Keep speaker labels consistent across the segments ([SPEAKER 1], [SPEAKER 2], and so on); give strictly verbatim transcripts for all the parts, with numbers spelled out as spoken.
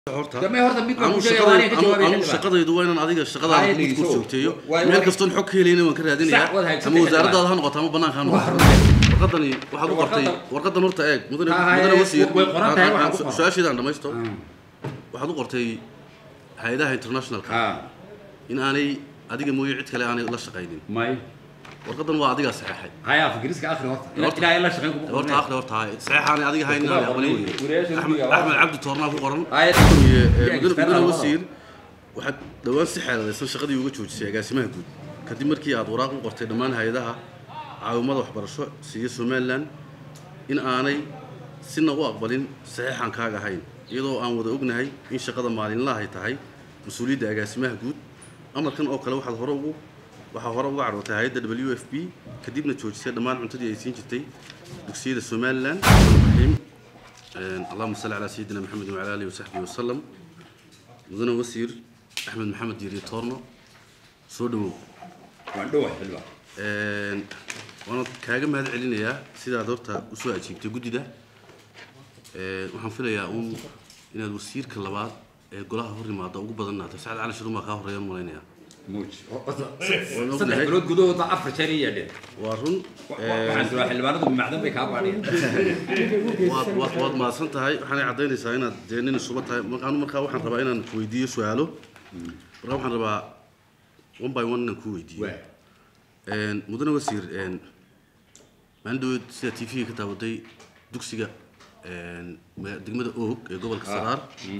[SPEAKER 1] horta ma horta mid baan ku sheegay waan ka jawaabay shaqadaydu waa inaan adiga shaqada ku joogteeyo meel kastoon xog ka helayna waan ka raadinayaa ama wasaaradda ha noqoto ama banaanka ha noqoto warqadani waxaad u qortay warqadan horta eeg mudane mudane wasiir su'aashiidan dhamaysto waxaad u qortay hay'adaha internationalka in aanay adiga mooyo cid kale aanay la shaqaynin may warqadan waa adiga saxeexay haya fikriska akhri horta ilaa ila shaqeyn ku horta akhri horta saxeexani adiga hayna la aqbalay axmed cabdi toorna ku qoran mudane wasiir waxaad dhawaan si xeeladaysan shaqadii uga joojisay agaasimaha guud kadib markii aad waraaq u qortay dhammaan hay'adaha caawimada waxbarasho siiya Somaliland in aanay sina u aqbalin saxeexan kaaga ahayn iyadoo aan wada ognahay in shaqada maalinlaha ay tahay mas'uuliyadda agaasimaha guud amarkan oo kale waxaad hore ugu waxaa hore uga carruurtay hay'adda W F P kadibna joojisay dhammaan cuntadii ay siin jirtay dugsiyada Somaliland raxiim اللهم صل على سيدنا محمد وعلى آله وصحبه وسلم مدن وزير أحمد محمد ديري تورنو سودو
[SPEAKER 2] وعندوه حلوة
[SPEAKER 1] وانا كاغم هذا علينا يا سيدا دورتا وسوء أجيبتي قدي ده وحنفلا يا أم إن الوزير كلابات قولها هوري ما ضوء بدنا تساعد على شنو ما كهور ريال مولين يا
[SPEAKER 2] موج صدق قلود قدوه ضعف شرية ده
[SPEAKER 1] وارون
[SPEAKER 2] وعنده حلوانات ومعدن بيكاب عليه
[SPEAKER 1] واد واد واد ما صنت هاي حنا عدينا ساينا جنين الصبح هاي أنا مركا وحنا ربعنا نكويدي سؤاله ربع حنا ربع one by one نكويدي إن مدن وسير إن عنده سياتي فيه كتابتي دكسيجا إن دقمة أوك قبل كسرار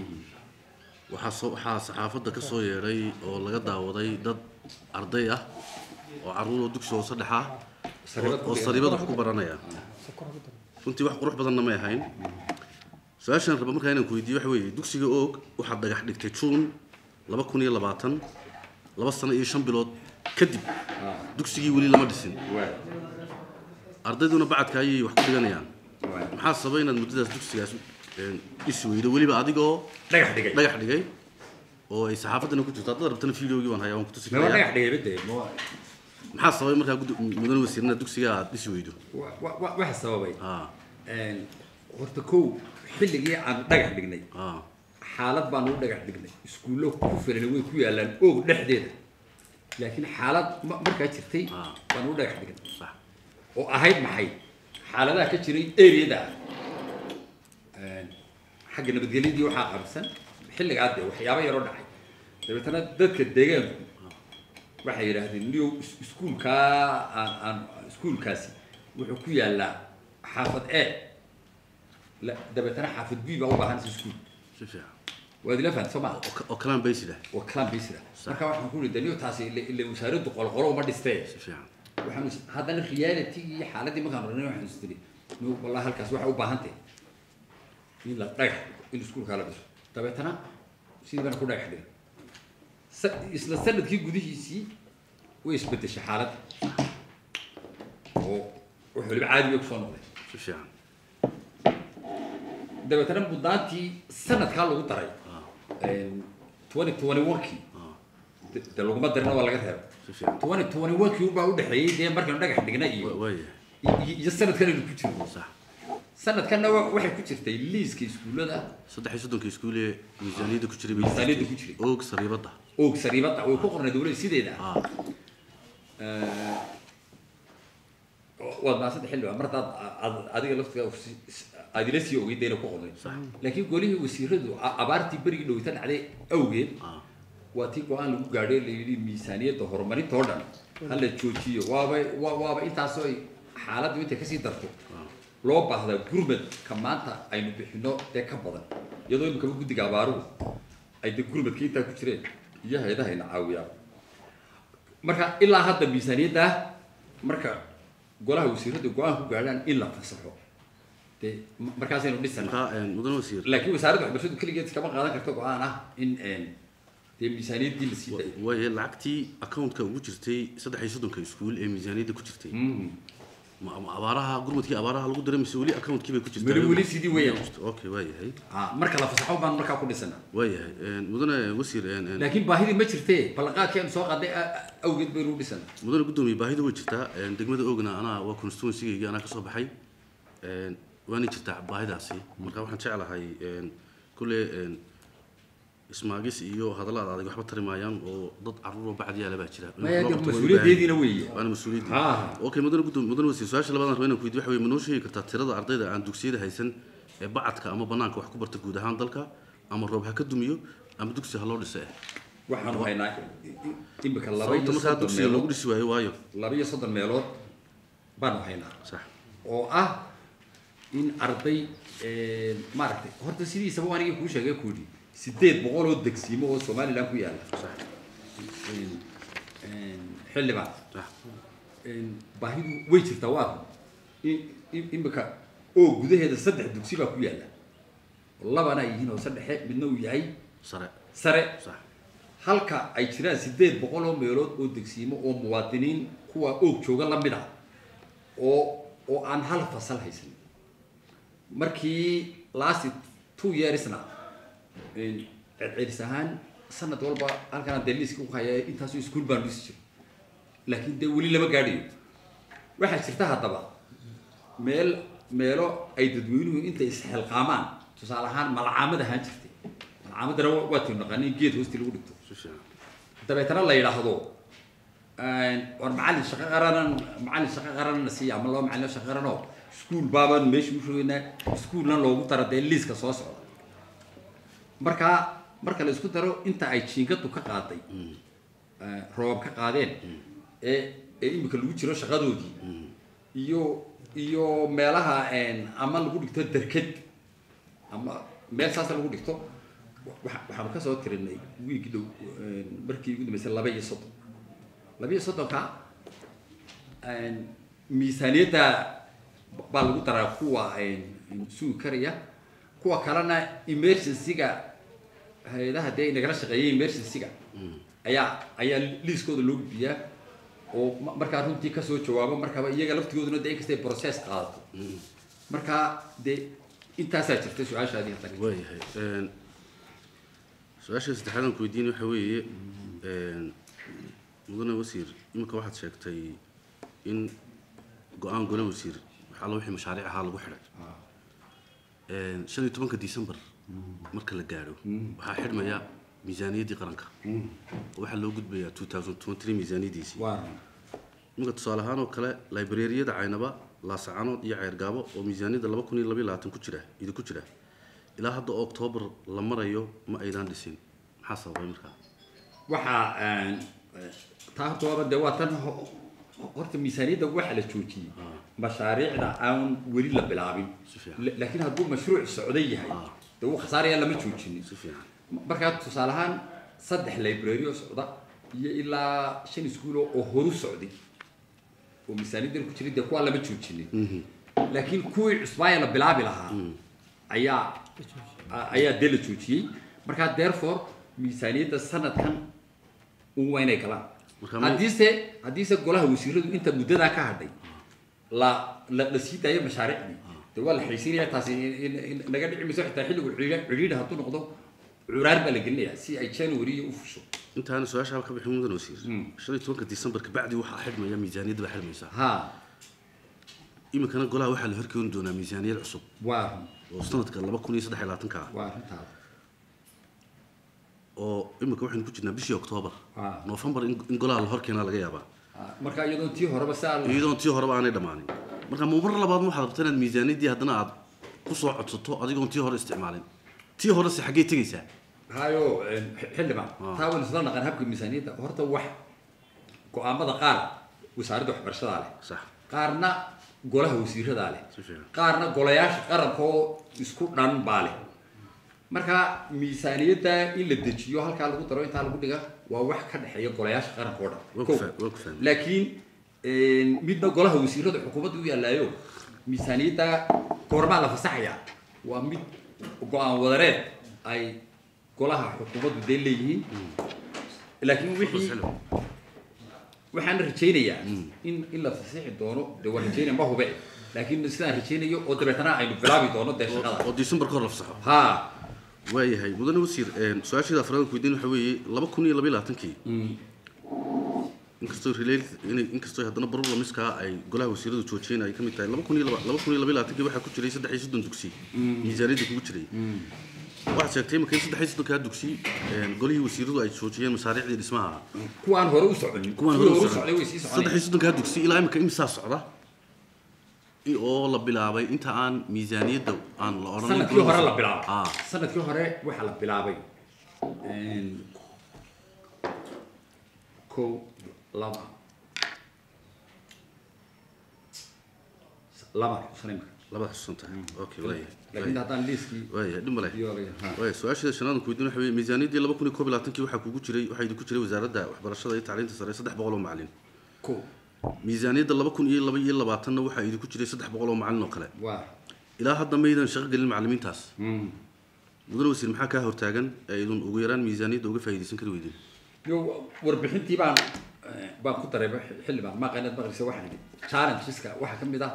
[SPEAKER 1] waxaa saxaafadda ka soo yeeray oo laga daawaday dad arday ah oo carruur dugsi hoose dhexa oo sariibada wax ku baranaya runtii wax qurux badanna ma ahayn su'aashan raba markaa inaan ku weydiiyo waxa weeye dugsiga oog waxaad dhagax dhigtay June laba kun iyo labaatan laba sano iyo shan bilood kadib dugsigii weli lama dhisin ardayduna bacadka ayay wax ku dhiganayaan maxaa sababay inaad muddadaas dugsigaas isweydo weliba adigoo
[SPEAKER 2] dhagax dhigay
[SPEAKER 1] dhagax dhigay oo ay saxaafadana ku jirto dad rabtana fiidiyoogii waan hayaa waan ku tusi
[SPEAKER 2] karaa dhagax dhigay bidday
[SPEAKER 1] maxaa sababay markaa mudane wasiirna dugsiga aad isweydo
[SPEAKER 2] waxa sababay een horta kow xilligii aan dhagax dhignay xaalad baan u dhagax dhignay iskuulo ku filan way ku yaalaan oog dhexdeeda laakiin xaalad markaa jirtay baan u dhagax dhignay sax oo ahayd maxay xaaladaha ka jiray area-da حق نبتقليدي وحاق أرسل حل قاعدة وحيابا يرد عي تبتنا ذاتك الدجاج واحد يرهدي نيو سكول كا عن سكول كاسي وحكوية لا حافظ إيه لا تبتنا حافظ بي بقى وبهان سكول
[SPEAKER 1] شوف يا
[SPEAKER 2] وهذا لا فهم سمع
[SPEAKER 1] وكلام بيسي ده
[SPEAKER 2] وكلام بيسي ده مركب واحد نقول الدنيا تاسي اللي اللي مسارد وقال قرو ما دستي
[SPEAKER 1] شوف يا
[SPEAKER 2] وحنا هذا الخيال تيجي حالتي ما كان رني واحد نستري والله هالكاس واحد وبهانته in la dhagax in iskuulka la dhiso tabeetana sidii baan ku dhagax dhigay isla sanadkii gudihiisii way isbedeshay xaalad oo wuxuu liba caadi ku soo noqday
[SPEAKER 1] si fiican
[SPEAKER 2] tabeetana buddaantii sanadka lagu daray een twenty twenty-one-kii de laguma darina waa laga reebay
[SPEAKER 1] si fiican
[SPEAKER 2] twenty twenty-one-kii uu baa u dhaxeeyay dee markaan dhagax dhignay iyo iyo sanadkan inuu ku jiro
[SPEAKER 1] sax
[SPEAKER 2] sanad kan waxay ku jirtay liiska iskuulada
[SPEAKER 1] saddex iyo soddon iskuule miisaaniyada ku jiray
[SPEAKER 2] miisaaniyada ku jiray
[SPEAKER 1] oog sariibada
[SPEAKER 2] oog sariibada way ku qornay dawladda sideeda ah ee wad ma saddex xilli marta adiga laftiga adilasi oo idayna ku qornay laakiin golihii wasiiradu abaartii bariga dhowtan dhacday awgeed waa tii go'aan lagu gaadhay leeyay miisaaniyada horumarinta oo dhan hal la joojiyo waaba waaba intaas oo xaaladdu inta ka sii darto loo baahda gurmad ka maanta aynu bixino ee ka badan iyadoo imika guddiga abaaruhu ay de gurmadka intaa ku jireen iyo hay'adaha ina caawiyaan marka ilaa hadda miisaaniyadda marka golaha wasiirada go'aan ku gaadhaan in la fasaxo de markaas aynu dhisana
[SPEAKER 1] mudan wasiir
[SPEAKER 2] laakiin wasaaradda waxbarashadu kaligeed kama qaadan karto go'aan ah in de miisaaniyaddii la sii daayay
[SPEAKER 1] way lacagtii account-ka ugu jirtay saddex iyo soddon iskuul ee miisaaniyadda ku jirtay ما أبارها قرمت كي أبارها لو قدر مسؤولي أكونت كي بيكون
[SPEAKER 2] جستان مولي سيدي ويا
[SPEAKER 1] أوكي ويا هاي
[SPEAKER 2] آه مركز لفسحوا بان مركز كل سنة
[SPEAKER 1] ويا هاي مدن وسير
[SPEAKER 2] لكن باهي ما شرتيه بلقاء كان سوق قد أو قد بيرو بسنة
[SPEAKER 1] مدن قدومي باهي دو شرتا دقمة أوجنا أنا وكونستون سيجي أنا كصوب حي وأنا شرتا باهي داسي مركز واحد شعله هاي كل ismaagis iyo hadallada adag waxba tari maayaan oo dad carruur bacdi yaala baa jira
[SPEAKER 2] mas'uuliyadeedina weeye
[SPEAKER 1] waana mas'uuliyadii okay mudane guddoon mudane wasiir su'aasha labaad aan rabaa inaan ku weydiiyo waxa weeye ma noo sheegi kartaa tirada ardayda aan dugsiyada haysan ee bacadka ama banaanka wax ku barta guud ahaan dalka ama roob ha ka dumiyo ama dugsi ha loo dhisay
[SPEAKER 2] waxaan haynaa imika laba iyo
[SPEAKER 1] soddon dugsi lagu dhisi waayo waayo
[SPEAKER 2] laba iyo soddon meelood baan haynaa sax oo ah in arday ee maaragtay horta sidiisaba waan iga ku sheegay ku yiri sideed boqol oo degsiimo oo Soomaaliland ku yaala sax een een xilliba sax een baahidu way jirtaa waa in imika oo gudaheeda saddex dugsi baa ku yaala labana yihiin oo saddex midna uu yahay
[SPEAKER 1] sare
[SPEAKER 2] sare sax halka ay jiraan sideed boqol oo meelood oo degsiimo oo muwaadiniin kuwa oo jooga la mid ah oo oo aan hal fasal haysan markii last two years na in cirsahan sanad walba halkan daliis ku hayay intaas iskuul baan dhisi laakiin de wali lama gaadhiyo waxa jirta hadaba meel meelo ay dadweynuhu inta isxilqaamaan tusaale ahaan malcaamada ahaan jirtay malcaamadana waa tii naqaanay geed hoosti lagu dhigto dabeetana la yiraahdo aan war macallin shaqo qaran macallin shaqo qaran nasiya ama loo macallin shaqo qaran oo iskuul baaban meeshu u sheegna iskuulna loogu taraday liiska soo socda marka marka la isku daro inta ay jiingadu ka qaaday ee roob ka qaadeen ee ee imika lagu jiro shaqadoodii iyo iyo meelaha een ama lagu dhigto darkad ama meel saas lagu dhigto waxaan ka soo tirinay wiig dhow markii ugu dambeysay laba iyo soddon laba iyo soddon ka een miisaaniyada baa lagu daraa kuwa een suu kariya kuwa kalena emergency-ga hay'adaha hadii nagala shaqeeyay emergency-ga ayaa ayaa liiskooda loo gudbiyaa oo marka runtii ka soo jawaabo marka iyaga laftigooduna de inkastay process qaadato marka de intaas ay jirtay su'aashaadii hadda
[SPEAKER 1] waayahay een su'aasha saddexaad aan ku weydiin waxa weeye een mudane wasiir imika waxaad sheegtay in go'aan gole wasiir waxa loo wixii mashaariic ahaa lagu xiray een shan iyo tobanka December marka la gaaro waxa xidhmaya miisaaniyadii qaranka waxa loo gudbayaa two thousand twenty miisaaniyadiisi waa imika tusaale ahaan oo kale library-yada Caynaba Laascaanood iyo Ceergaabo oo miisaaniyada laba kun iyo laba iyo labaatan ku jira idin ku jira ilaa hadda October la marayo ma aydan dhisin maxaa sababay markaa
[SPEAKER 2] waxa aan taagtooda de waa tan horta miisaaniyada waxa la joojiyay mashaariicda aan wali la bilaabin laakiin hadduu mashruuc socday yahay de uu khasaaraya lama joojinin si fiican marka tusaale ahaan saddex library oo socda iyo ilaa shan iskuul oo horu socday oo miisaaniyada ku jiray de kuwa lama joojinin laakiin kuwii cusbaa la bilaabi lahaa ayaa ayaa de la joojiyay marka therefore miisaaniyada sanadkan uu waynay galaan haddiise haddiise golaha wasiiradu inta muddada ka hadhay la la siitay mashaariicdi de wala xiisinaya taasi naga dhici mayso xitaa xilligu xiriir hadduu noqdo curaar baa la gelinayaa si ay January u fusho
[SPEAKER 1] intaan su'aasha ka bixin mudan wasiir shan iyo tobanka December ka bacdi waxa xidhmaya miisaaniyada waxa xidhmaysa ha imikana golaha waxa la horkeyn doonaa miisaaniyad cusub waa oo sanadka laba kun iyo saddex iyo labaatan ka waa intaa oo imika waxaan ku jirnaa bishii October November in golaha la horkeena laga yaabaa
[SPEAKER 2] marka iyadoo tii horeba saal
[SPEAKER 1] iyadoo tii horeba aanay dhamaanin marka mar labaad waxaad rabtaa inaad miisaaniyadii haddana aad ku soo codsato adigoo tii hore isticmaalin tii hore si xagee tagaysaa
[SPEAKER 2] hayo xilliba taawil isla naqan habka miisaaniyada horta wax go'aamada qaar wasaaradda waxbarashada leh sax qaarna golaha wasiirada leh qaarna golayaasha qaranka oo isku dhan baale marka miisaaniyada in la dejiyo halka lagu daro inta lagu dhiga waa wax ka dhaxeeya golayaasha qaranka oo dhan laakiin een midna golaha wasiirada xukuumadda u yaalaayo miisaaniyada goorma la fasaxaya waa mid go'aan wadareed ay golaha xukuumaddu de leeyihiin laakiin wixii waxaan rajaynayaa in in la fasaxi doono de waa rajaynaya ma hube laakiin sidaan rajaynayo oo dabeetana aynu bilaabi doono de shaqada
[SPEAKER 1] oo December ka hor la fasaxo
[SPEAKER 2] ha
[SPEAKER 1] waayahay mudane wasiir een su'aashada afraad ku weydiin waxa weeye laba kun iyo laba iyo labaatan kii inkastoo relate inkastoo haddana problemska ay golaha wasiiradu joojiyeen ay kamid tahay laba kun iyo laba iyo labaatan kii waxa ku jiray saddex iyo soddon dugsi miisaaniyada ku jiray واحد شكتين ممكن يصدق حيث دكها دوكسي قولي وسيروا أي شوتيين مصاريع دي اسمها
[SPEAKER 2] كوان هروس علني
[SPEAKER 1] كوان هروس علني صدق حيث دكها دوكسي إلى يمكن إمساس عرضه إيه والله بلعبي أنت عن ميزانية دو عن الأرض
[SPEAKER 2] سنة كيو هراء لا بلعب آه سنة كيو هراء وح لا بلعبي كو لما لما سنة
[SPEAKER 1] لما سنة أوكي ولا
[SPEAKER 2] لكن هذا ليسكي
[SPEAKER 1] ويا دم ولا ويا سؤال شيء شنو كودون حبي ميزانية دي لما كنا كوب لاتنكي وح كوجو شري وح يدكو شري وزارة ده وحبرشة ده تعلين تصير صدق بقولوا معلن
[SPEAKER 2] كو
[SPEAKER 1] ميزانية لما كن إيه لما إيه لما بعتنا وح يدكو شري صدق بقولوا معلن وكلا إلى هذا ميدان شغل المعلمين تاس مدن وسير محاكا هرتاجن أيضا وغيران ميزانية وقف هيدي سنكر ويدين
[SPEAKER 2] يو وربحين تبان بان كنت ربح حل بان ما قلت بغير سوى واحد شارن تشسكا واحد كم بدا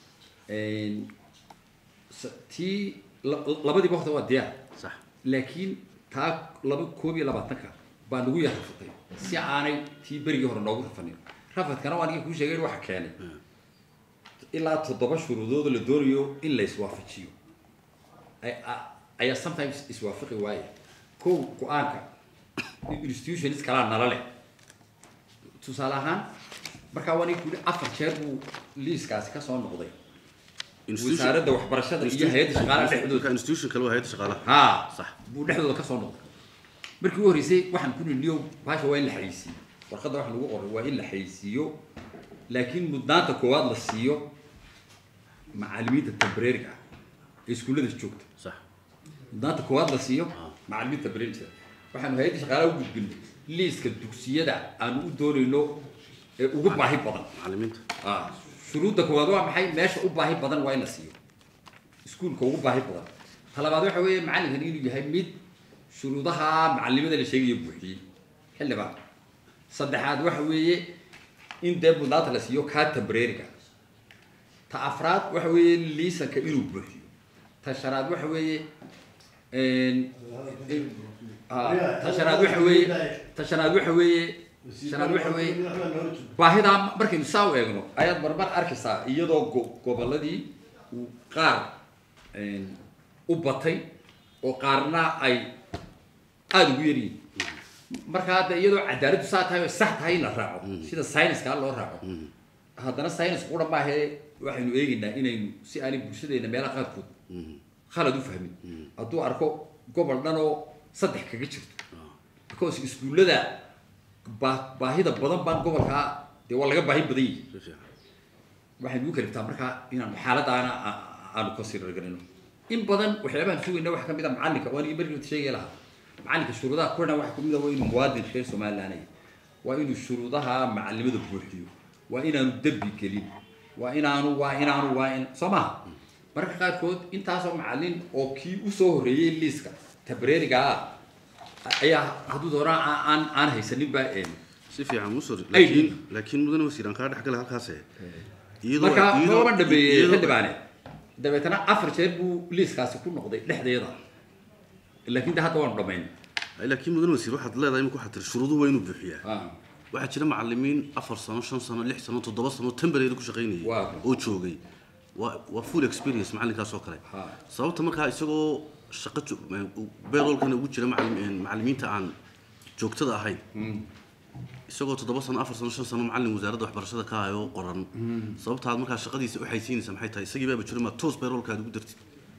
[SPEAKER 2] تي لبدي بوقت وديا
[SPEAKER 1] صح
[SPEAKER 2] لكن تا لب كوبي لباتنكا بان لوgu yahay si aanay tii berigi hore noogu rafanin rafadkana waan ku sheegay waxa keenay ilaa toddoba shuruudood la doonayo in la iswaafajiyo ay ay sometimes iswaafaqi waaye ko go'aanka institutions kala nalale tusaale ahaan marka waan ku afar jeer buu liiskaasi ka soo noqday وزارة وحبرشة إيجا هيدا شغالة
[SPEAKER 1] dhexdooda ka institution kale waa hay'ad shaqaalaha
[SPEAKER 2] ها صح buu dhexdooda ka soo noqday markii uu horeysay waxaan ku niliyo baasha waa in la xayisiyo warqadda wax lagu qoray waa in la xayisiyo laakiin mudnaanta koowaad la siiyo macallimiinta temporary-ga ee iskuulada joogta
[SPEAKER 1] صح
[SPEAKER 2] mudnaanta koowaad la siiyo macallimiinta temporary-ga waxaan hay'ad shaqaalaha u gudbinay liiska dugsiyada aan u doonayno ee ugu baahi badan
[SPEAKER 1] macallimiinta
[SPEAKER 2] ah shuruudda koowaad waa maxay meesha u baahi badan waa in la siiyo iskuulka ugu baahi badan talabaad waxa weeye macallinkan inuu yahay mid shuruudaha macallimada la sheegayo buuxiyey xildhibaan saddexaad waxa weeye in dee mudnaanta la siiyo kaa temporary-ga ta afraad waxa weeye liisanka inuu buuxiyo ta shanaad waxa weeye ta shanaad waxa weeye ta shanaad waxa weeye shanaad waxa weeye baahida markaynu saa u eegno ayaad marmar arkaysaa iyadoo gobolladii uu qaar u batay oo qaarna ay aada ugu yaryihiin marka hadda iyadoo cadaaladdu saa tahay oo sax tahay in la raaco sida sayniska loo raaco haddana saynisku qura maahee waxaynu eegaynaa inaynu si aanay bulshadeena meelaha qaarkood khalad u fahmin hadduu arko gobol dhan oo saddex kaga jirto because iskuullada baahida badan baan gobolka dee waa laga baahi badan yahay waxaynu u kaliftaa markaa inaan xaaladaana aanu consider garayno in badan waxyaabahan sugayna waxa ka mid ah macallinka waan ii markii sheegay lahaa macallinka shuruudaha kuna waxa ka mid ah waa inuu muwaadin reer Soomaaliland yahay waa inuu shuruudaha macallimada buuxiyo waa inaanu dambi gelin waa inaanu waa inaanu waa in Soomaa marka qaarkood intaas oo macallin oo kii u soo horeeyay liiska temporary-ga ayaa hadduu doonaa aan aan haysanin baa een
[SPEAKER 1] si fiican musur laakiin laakiin mudane wasiiran ka dhaxgal halkaas ee
[SPEAKER 2] iyadoo marka ma dhabeeyay xildhibaane dabeetana afar jeer buu liiskaasi ku noqday dhexdeeda laakiin hadda waan dhameyn
[SPEAKER 1] laakiin mudane wasiir waxaad leedahay in ku xatir shuruudu waa inuu bixiyaa waxa jira macallimiin afar sano shan sano lix sano toddoba sano temporary ku shaqeynayay oo joogay waa full experience macallinkaas oo kale sababta markaa isagoo shaqo beelolkana ugu jira macallimiinta aan joogtada ahayn isagoo toddoba sano afar sano shan sano macallin wasaaradda waxbarashada ka hayo qoran sababtaad markaa shaqadiisa u xaysiinaysa maxay tahay isagii baaba jiro ma toos beelolkaad ugu dartid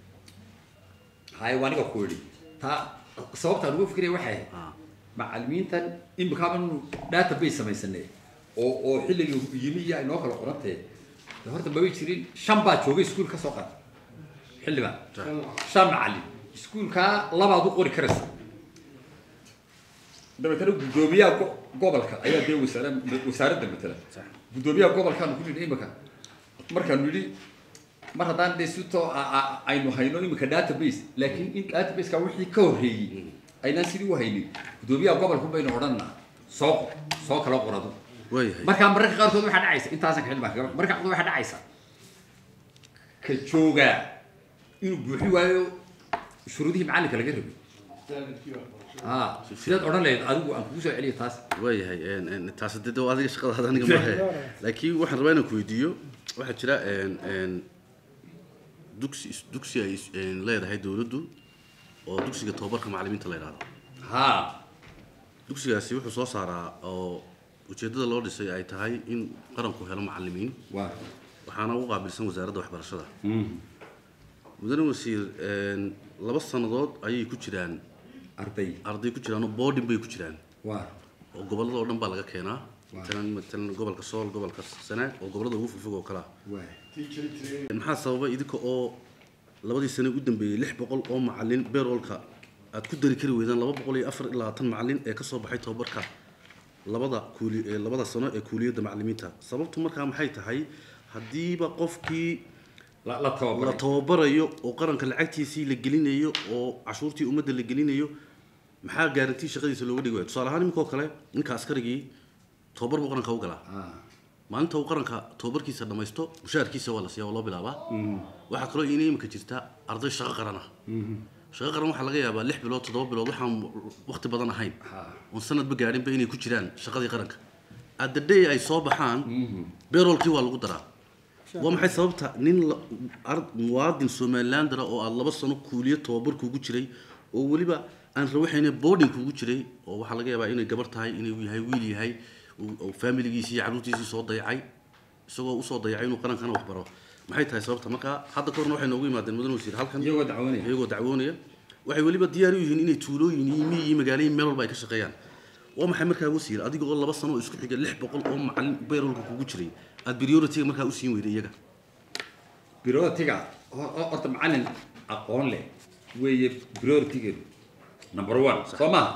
[SPEAKER 2] hay waaniga ku yidhi taa sababtaan ugu fikiraya waxay macallimiintan imikaaba inuu database samaysanay oo oo xilligii yimi iyo ay noo kala qorantee horta mabay jirin shan baa joogay iskuul ka soo qaad xildhibaan shan macallin iskuulka labaad u qori karaysa dabeetana guddoomiyaha gobolka ayaa dee wasaaradda matala guddoomiyaha gobolkaanu ku nidhi imika markaanu yidhi mar haddaan dee sito aynu hayno imika database laakiin in databaseka wixii ka horreeyey aynaan sidii u haynin guddoomiyaha gobolku baynu odhanaa soo soo kala qorado markaa mararka qaarkood waxaa dhacaysa intaasan ka xildhibaan marka qaarkood waxaa dhacaysa ka joogaa inuu buuxi waayo shuruudihii macallinka laga rabay اه سيدات أوران ليه أدو أنك بوسع عليه تاس
[SPEAKER 1] ويا هاي إن إن تاس ده ده هذا الشغل هذا أنا قبله لكن واحد ربنا كويديو واحد شراء إن إن دوكسي دوكسي إن لا ده هاي دولدو oo dugsiga tababarka macallimiinta la yiraahdo
[SPEAKER 2] ha
[SPEAKER 1] dugsigaasi wuxuu soo saaraa oo ujeedada loo dhisay ay tahay in qaranku helo macallimiin
[SPEAKER 2] waa
[SPEAKER 1] waxaana ugu qaabilsan wasaaradda waxbarashada mudane wasiir laba sanadood ayay ku jiraan
[SPEAKER 2] arday
[SPEAKER 1] arday ku jiraan boarding bay ku jiraan
[SPEAKER 2] waa
[SPEAKER 1] oo gobolada oo dhan baa laga keenaa tan tan gobolka Sool gobolka Sanaag oo gobolada ugu fog oo kala
[SPEAKER 2] waa
[SPEAKER 1] maxaa sababa idinka oo labadii sano ugu dambeeyay lix boqol oo macallin beerolka aad ku dari kari weydaan laba boqol iyo afar iyo labaatan macallin ee ka soo baxay tababarka labada kuuli ee labada sano ee kuuliyada macallimiinta sababtu markaa maxay tahay hadiiba qofkii
[SPEAKER 2] la la tababar
[SPEAKER 1] la tababarayo oo qaranka lacagtiisii la gelinayo oo cashuurtii ummadda la gelinayo maxaa garantii shaqadiisa looga dhigay tusaale ahaan imika kale ninka askarigii tababar buu qaranka u galaa maalinta uu qaranka tababarkiisa dhamaysto mushaarkiisa waa la siiyaa oo loo bilaabaa waxa kale oo inay imika jirta arday shaqo qaran ah shaqo qaran waxa laga yaabaa lix bilood toddoba bilood waxaan waqti badan ahayn oo sanadba gaadhinba inay ku jiraan shaqadii qaranka adday ay soo baxaan beerolkii waa lagu daraa waa maxay sababta nin muwaadin Somaliland oo aad laba sano kuuliyo tababar kuugu jiray oo waliba aan rawaxayna boarding kuugu jiray oo waxa laga yaabaa inay gabar tahay inay yahay wiil yahay oo familigiisii caruurtiisii soo dayacay isagoo u soo dayacay inuu qarankana wax baro maxay tahay sababta marka hadda korna waxay noogu yimaadeen mudan wasiir halkan
[SPEAKER 2] iyagoo dacwoonaya
[SPEAKER 1] iyagoo dacwoonaya waxay waliba diyaar u yihiin inay tuulooyin iyo magaalooyin meel walba ay ka shaqeeyaan waa maxay markaa wasiir adiga oo laba sano isku xiga lix boqol oo macallin beerolka kuugu jiray aad priority markaa u siin weyday iyaga
[SPEAKER 2] priority-ga horta macallin aqoon leh weeye priority-ga number one soo ma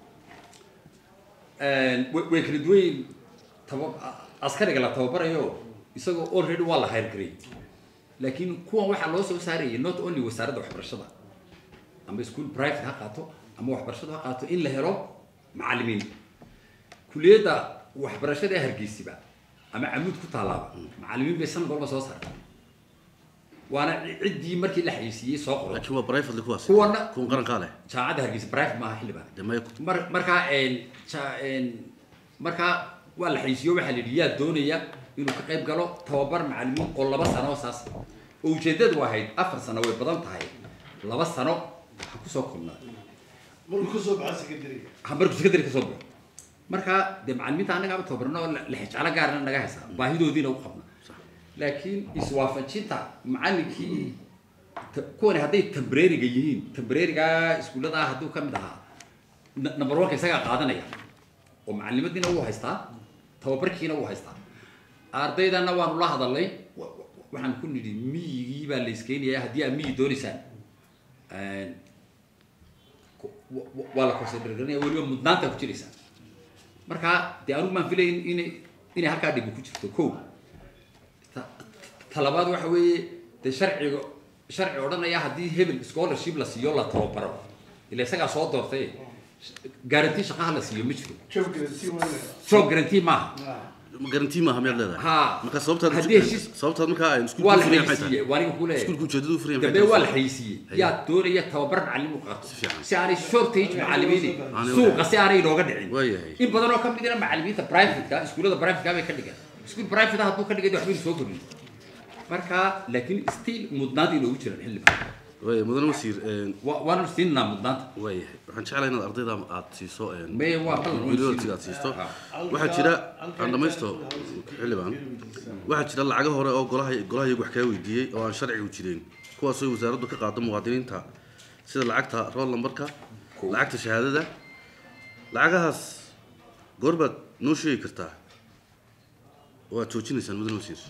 [SPEAKER 2] way kala duwan askariga la tababarayo isagoo already waa la hire garay laakiin kuwan waxaa loo soo saarayay not only wasaaradda waxbarashada ama school private ha qaato ama waxbarashada ha qaato in la helo macallimiin kulliyadda waxbarashada ee Hargeysa ama amuud ku taalaaba macallimiin bay sanad walba soo saartaa waana ciddii markii la xayisiiyay soo qoray
[SPEAKER 1] laakiin waa private li kuwaas
[SPEAKER 2] kuwana
[SPEAKER 1] kun qaran qaale
[SPEAKER 2] jaacada Hargeysa private ma aha xilibaan
[SPEAKER 1] damay
[SPEAKER 2] marka een een marka waa la xayisiyo waxa la yiraahdaa doonaya inuu ka qayb galo tababar macallimiin oo laba sano saas oo ujeedadu wahayd afar sano way badan tahay laba sano waxa ku soo kulnaa
[SPEAKER 3] markuu soo baxay sekretariga
[SPEAKER 2] hamarku sekretariga ka soo baxay marka de macallimiinta anaga tababarno la xijala gaarna naga haysa baahidoodiina u qabna laakiin iswaafajinta macallinkii kuwan hadday temporary-ga yihiin temporary-ga iskuulada hadduu ka mid ahaa number one ka isaga qaadanaya oo macallimadiina uu haystaa tababarkiina uu haystaa ardaydana waanu la hadalnay waxaan ku nidhi miyigii baa la iskeenayaa haddii aad miyi doonaysaan waa la consider-garanaya weliba mudnaanta ku jiraysaa marka dee anugu maan filayn inay inay halkaa dhibi ku jirto kow talabaad waxa weeye dee sharciga sharci odhanaya haddii hebel scholarship la siiyo la tababaro ila isagaa soo doortay guarantee shaqaha la siiyo ma jiro job guarantee maaha
[SPEAKER 1] guarantee maaha miyaad leedahay
[SPEAKER 2] ha
[SPEAKER 1] marka sababtaad sababtaad markaa ay isku
[SPEAKER 2] waa la xayisiiyey waa ninka kule
[SPEAKER 1] iskuulku ujeedadu furiyay
[SPEAKER 2] dambe waa la xayisiiyey yaa doonaya tababar macallin u qaato si aanay shortage macallimiin suuqa si aanay looga dhicin in badan oo ka mid ah macallimiinta private-ka iskuulada private-ka bay ka dhigaan iskuul private-ah hadduu ka dhigay waxba soo kordhin marka laakiin still mudnaad inuu jiraan xilliba
[SPEAKER 1] way mudan wasiir
[SPEAKER 2] waanu siinaa mudnaanta
[SPEAKER 1] way waxaan jeclahay inaad ardayda aad siiso
[SPEAKER 2] may waa qalad
[SPEAKER 1] priority aad siisto waxa jira aan dhamaysto xilliban waxa jira lacag hore oo golaha golaha iyagu wax ka weydiiyay oo aan sharci u jireen kuwaas oo wasaaraddu ka qaado muwaadiniinta sida lacagta roll numberka lacagta shahaadada lacagahaas goorbaad noo sheegi kartaa waa joojinaysan mudan wasiir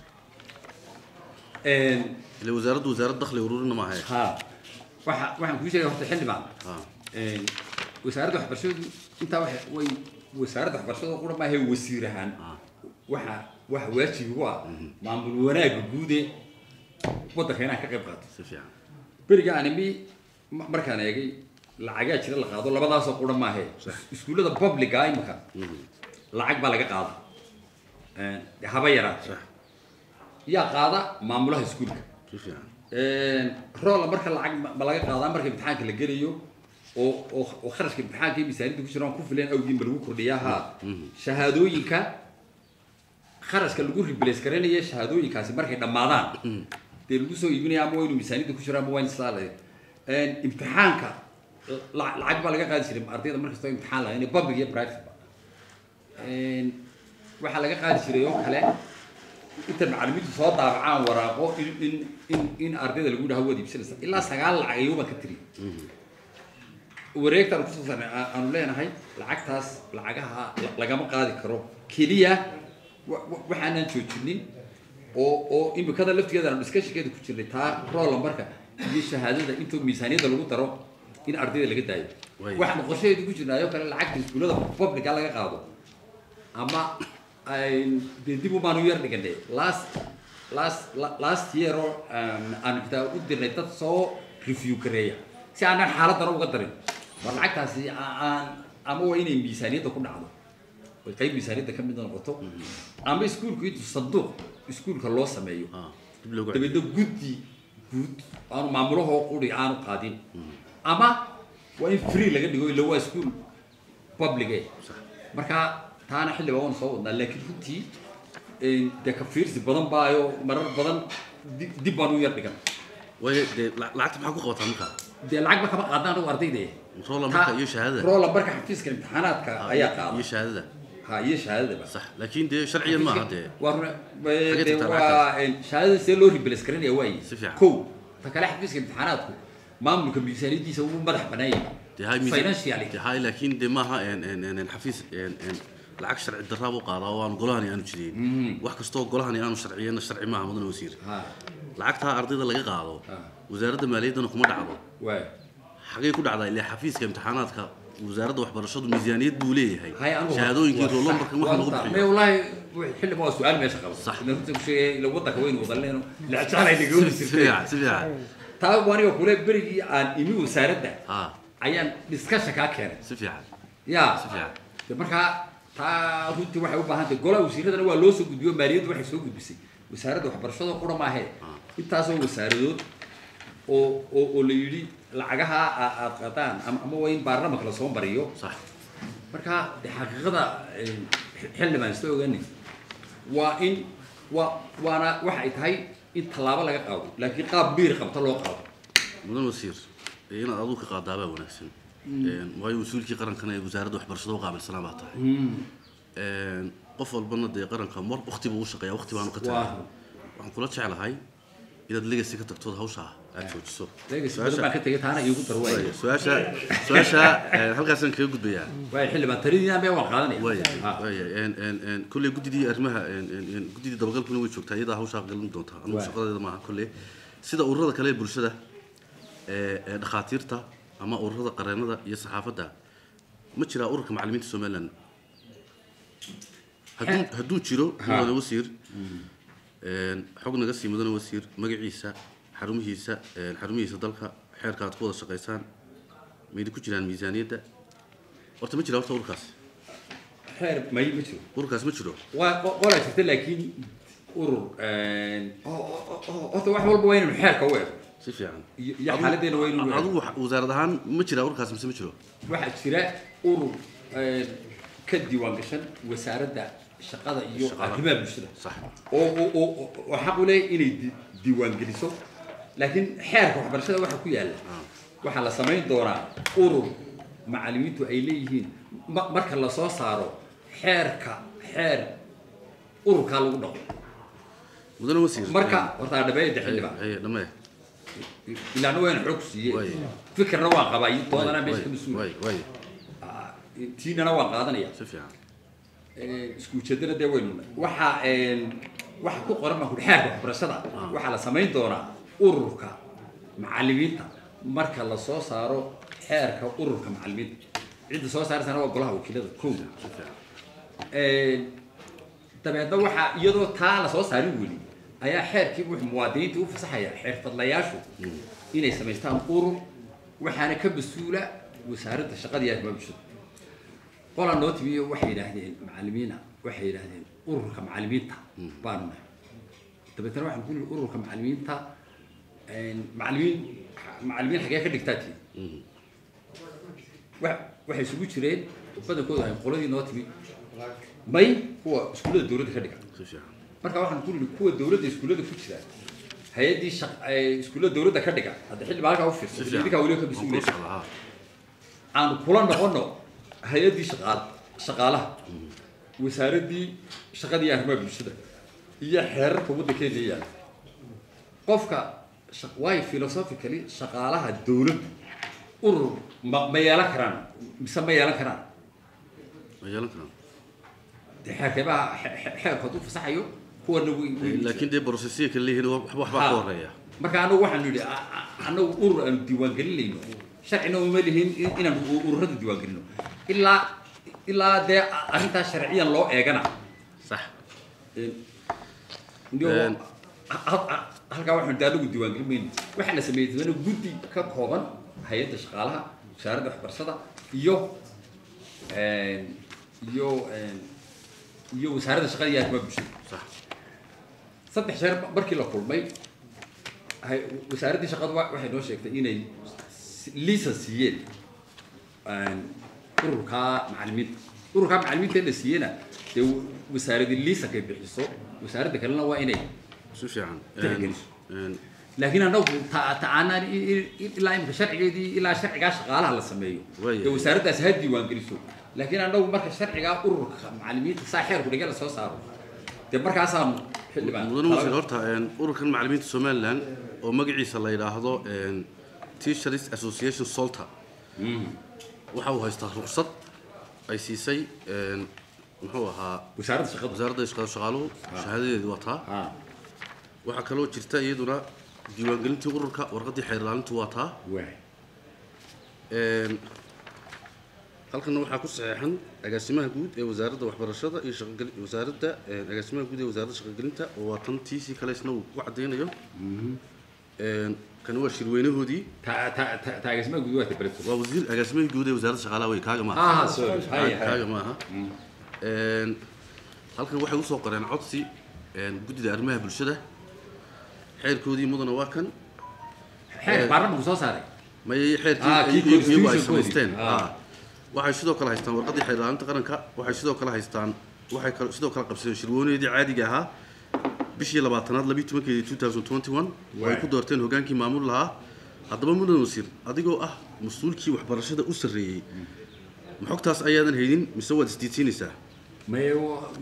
[SPEAKER 2] een
[SPEAKER 1] ile wasaaraddu wasaaradda dakhli ururina ma ahay
[SPEAKER 2] ha waxa waxaan ku sheegay horta xildhibaan een wasaaradda waxbarashadu inta wax way wasaaradda waxbarashadu qura ma ahay wasiirahan waxa wax waajib u ah maamul wanaag guud ee waddanka ka qayb qaato
[SPEAKER 1] si fiican
[SPEAKER 2] beriga animi markaan eegay lacaga jira la qaado labadaas oo qura ma ahay iskuulada public ah imka lacag baa laga qaado een haba yara yaa qaada maamulaha iskuulka een rool marka lacag ma laga qaadaa marka imtixaanka la geliyo oo oo kharashka imtixaanka miisaaniyada ku jiraan ku filan awgiin bal lagu kordhiyaa shahaadooyinka kharashka lagu replace garanayo shahaadooyinkaasi markay dhamaadaan dee lagu soo iibinayaa ama waynu miisaaniyada ku jiraan ama waynu islaalay een imtixaanka lacag baa laga qaadi jiray ardayda markastoo imtixaan lahayn public iyo private waxaa laga qaadi jiray oo kale inta macallimiintu soo daabacaan waraaqo in in in ardayda lagu dhaho wadi ibsanaysa ilaa sagaal lacag ayuuba ka tiri wareegtaan ku soo aanu leenahay lacagtaas lacagaha lagama qaadi karo keliya waxaanan joojinin oo oo imikada laftigeeda aan discussionkeeda ku jirnay taa roola marka iyo shahaadada intuu miisaaniyada lagu daro in ardayda laga daayo waxaan qorsheedu ku jirnaayo kale lacagta iskuulada publica laga qaado ama ay dib u baanu yar dhiganay last last last year aan inta u dirnay dad soo review gareeya si aan xaaladana uga darin war lacagtaasi aan ama waa inay miisaaniyada ku dhacdo way qayb miisaaniyada ka mid noqoto ama iskuulku intuu sanduuq iskuulka loo sameeyo dabadda guddi guud aanu maamulaha quri aanu qaadin ama waa in free laga dhigo ilaa waa iskuul public eh marka taana xilli baan soo wadnaa laakiin runtii de ka fiirsi badan baayo marar badan dib baan u yar dhigan
[SPEAKER 1] way de lacagta maxaa ku qabataa markaa
[SPEAKER 2] de lacag ba kama qaadaan oo ardayda
[SPEAKER 1] roola marka iyo shahaadada
[SPEAKER 2] roola marka xafiiska imtixaanaadka ayaa qaada
[SPEAKER 1] iyo shahaadada
[SPEAKER 2] ha iyo shahaadada
[SPEAKER 1] صح لكن دي شرعيا ما هذا
[SPEAKER 2] waa shahaadada see loo replace karinaya waay ko ta kale xafiiska imtixaanaadku maamulka miisaaniyadiisa uu madax banaayay
[SPEAKER 1] دي هاي ميزانية دي هاي لكن دي ما ها ان ان ان الحفيز ان ان العك شرع الدراب وقاضي وان قولاني انا جديد wax kasto qolahani aanu sharciyeena sharci ma ahayn wasiir ha lacagta ardayda laga qaado wasaaradda maaliyadda kuma dhacdo way xaqay ku dhacday ilaa xafiiska imtixaanaadka wasaaradda waxbarashadu miisaaniyad buu leeyahay shahaadooyinkii roolo markan wax lagu bixiyo
[SPEAKER 2] wallahi xilli ma su'aal meesha qabo
[SPEAKER 1] صح
[SPEAKER 2] inta ku sheegay ila waddanka weyn wadaleeno la jeclay dhigo
[SPEAKER 1] sifiic sifiic
[SPEAKER 2] taa waniga kule berigii aan imi wasaaradda
[SPEAKER 1] ha
[SPEAKER 2] ayaan discussion ka keenay
[SPEAKER 1] sifiic
[SPEAKER 2] ya
[SPEAKER 1] sifiic
[SPEAKER 2] marka taa runtii waxay u baahan tahay golaha wasiiradana waa loo soo gudbiyo maaliyaddu waxay soo gudbisay wasaaradda waxbarashada qura ma ahayd intaasoo wasaaradood oo oo oo la yidhi lacagaha aad qaadaan ama waa in baarlamaanka la soo mariyo
[SPEAKER 1] صح
[SPEAKER 2] marka xaqiiqada xilli baan soo ogaanay waa in waa waana waxa ay tahay in talaabo laga qaado laakiin qaab biir qabta loo qaado
[SPEAKER 1] mudan wasiir in aad ka qaadaaba wanaagsan een way wasuulkii qarankan ee wasaaradda waxbarashada u qaabilsanaa baa tahay een qof walbana de qaranka mar waqti buu u shaqeeyaa waqti baan ka tahay waxaan kula jecelahay inaad legacy ka tagto hawsha aad joojiso
[SPEAKER 2] legacy baa ka tagay taana iigu darwaay
[SPEAKER 1] su'aasha su'aasha halkaas aan kaga gudbayaa
[SPEAKER 2] way xilli baan taridina baa waan qaadanay
[SPEAKER 1] way way een een een kulli gudidii arrimaha een een gudidii dabagalkuna way joogtaa iyada hawsha galin doonta anu shaqadeeda ma aha kulli sida ururada kale bulshada ee dhakhaatiirta ama ururada qareenada iyo saxaafadda ma jira ururka macallimiinta Soomaaliland haduu haduu jiro mudane wasiir een xog naga sii mudane wasiir magaciisa xarumihiisa een xarumihiisa dalka xeerka aad ku wada shaqeysaan meed ku jiraan miisaaniyadda horta ma jira horta ururkaas
[SPEAKER 2] xeer ma ma jiro
[SPEAKER 1] ururkaas ma jiro
[SPEAKER 2] waa qola jirta laakiin urur een oo wax walba waa inuu xeerka u eego
[SPEAKER 1] si fiican
[SPEAKER 2] ya xaaladena waa inuu
[SPEAKER 1] adigu wasaarad ahaan ma jira ururkaas mise ma jiro
[SPEAKER 2] waxa jira urur een ka diiwaan gashan wasaaradda shaqada iyo arrimaha bulshada
[SPEAKER 1] صح
[SPEAKER 2] oo oo oo xaq u leeyahay inay diiwaan geliso laakiin xeerka waxbarashada waxa ku yaala waxa la sameyn doonaa urur macallimiintu ay leeyihiin marka la soo saaro xeerka xeer ururka lagu dhaqo
[SPEAKER 1] mudane wasiir
[SPEAKER 2] marka horta dhabeeyda xilliba
[SPEAKER 1] ay dhamay
[SPEAKER 2] ilaa weyn xog siiyay fikirna waa qabay doodana meesha ka masuul
[SPEAKER 1] way way
[SPEAKER 2] tiinana waa qaadanaya
[SPEAKER 1] si fiican
[SPEAKER 2] isku jeedada de weyn waxa een waxa ku qoran ma ku xeerka waxbarashada waxa la sameyn doonaa ururka macallimiinta marka la soo saaro xeerka ururka macallimiinta cid soo saaraysa waa golaha wakiilada koow ee tabeeda waxa iyadoo taa la soo saarin weli ayaa xeerkii wuxuu muwaadiniinta u fasaxaya xirfadlayaashu inay sameystaan urur waxaana ka masuula wasaaradda shaqada iyo arrimaha bulshada qola noo timiyo waxay yiraahdeen macallimiina waxay yiraahdeen ururka macallimiinta baan tabeetana waxaan ku leeyahay ururka macallimiinta een macallimiin macallimiin xagee ka dhigtaati wax waxay isugu jireen badankooda ay qoladii noo timi may kuwa iskuulada dawladda ka dhiga marka waxaan ku leeyahay kuwa dawladda iskuulada ku jira hay'adii iskuulada dawladda ka dhiga hadda xilli baalka u fiirsan idinka wali ka bisuulay aan kula noqono hay'adii shaqaal shaqaalaha wasaaradii shaqadii arrimaha bulshada iyo xeerarka waddankeena yaala qofka way philosophically shaqaalaha dawladdu urur ma yeelan karaan mise ma yeelan karaan
[SPEAKER 1] ma yeelan karaan
[SPEAKER 2] xeerkaba xeerkoodu fasaxayo kuwana
[SPEAKER 1] laakiin dee processiga kale leeyihiin waxba waxba ka horeeya
[SPEAKER 2] marka anagu waxaan nidhi anagu urur aan diiwaan gelinayno sharcina uma lihin inaan ururada diiwaan gelino ilaa ilaa dee arrintaas sharciyan loo eegana
[SPEAKER 1] sax
[SPEAKER 2] halkaa waxaan daa lagu diiwaan gelin waxaa la sameeyey dadana guddi ka kooban hay'adda shaqaalaha wasaaradda waxbarashada iyo iyo iyo wasaaradda shaqada iyo arrimaha bulshada
[SPEAKER 1] sax
[SPEAKER 2] saddex jeer markii la kulmay wasaaraddii shaqadu waxay noo sheegtay inay liisan siiyeen ururka macallimiinta ururka macallimiinta la siiyena dee wasaaradii liisankay bixiso wasaaradda kalena waa inay
[SPEAKER 1] si fiican
[SPEAKER 2] laakiin anagu ta'aanaan ilaa imika sharcigeedii ilaa sharcigaa shaqaalaha la sameeyo dee wasaaraddaasi ha diiwaan geliso laakiin anagu marka sharcigaa ururka macallimiinta saa xeerku dhiga la soo saaro dee markaasaa
[SPEAKER 1] mudane wasiir horta ururkan macallimiinta somaliland oo magaciisa la yidhaahdo teachers association solta waxa uu haystaa ruqsad ay siisay muxuu ahaa
[SPEAKER 2] wasaaradda shaqada
[SPEAKER 1] wasaaradda shaqada shaqaaluhu shahaadadeedu wataa waxaa kaloo jirta iyaduna diiwaangelintii ururka warqaddii xeer ilaalintu waa taa halkan waxaa ku saxeexan agaasimaha guud ee wasaaradda waxbarashada iyo shaqagelin wasaaradda agaasimaha guud ee wasaaradda shaqagelinta oo waa tan tiisi kale isna uu ku cadeynayo kan waa shirweynahoodii
[SPEAKER 2] agaasimaha guud waa tabaleto
[SPEAKER 1] waa wasiir agaasimaha guud ee wasaaradda shaqaalaha wey kaaga maaha
[SPEAKER 2] ah sorry
[SPEAKER 1] kaaga maaha halkan waxay usoo qoreen codsi guddida arrimaha bulshada xeerkoodii mudana waa kan
[SPEAKER 2] xeer baarlamaanku soo saaray
[SPEAKER 1] mayay xeerkii iyagu ay samaysteen waxay sidoo kale haystaan warqaddii xeer ilaalinta qaranka waxay sidoo kale haystaan waxay kale sidoo kale qabsadeen shirweynahoodii caadiga ahaa bishii labaatanaad labiyi tobankeedii two thousand twenty one oo ay ku doorteen hogaankii maamul lahaa haddaba mudan wasiir adigoo ah mas-uulkii waxbarashada u sarreeyey maxogtaas ayaadan haynin mise waad isdiidsiinaysaa
[SPEAKER 2] maye